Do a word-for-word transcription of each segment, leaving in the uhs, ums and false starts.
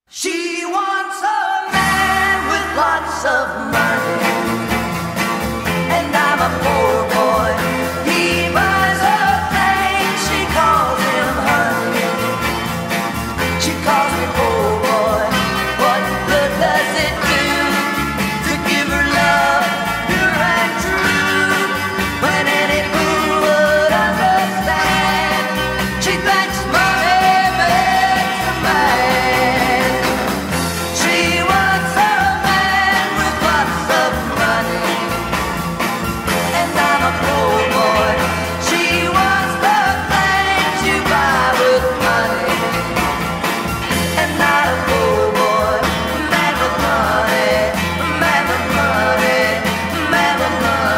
She wants a man with lots of money, and I'm a poor boy. He buys her things, she calls him honey. She calls me poor boy. What good does it do to give her love pure and true, when any fool would understand she thinks money makes a man. She wants a man with lots of money, and I'm a poor boy. She wants the things you buy with money, and not a poor boy. Man with money, man with money, man with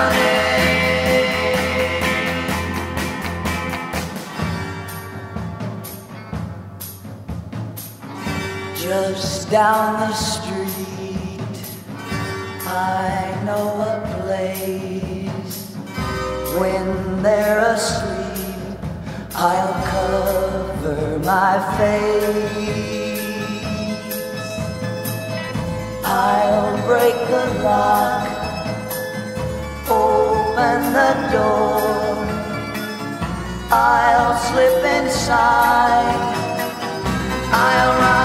money. Just down the street, I know a place. When they're asleep, I'll cover my face. I'll break the lock, open the door. I'll slip inside, I'll run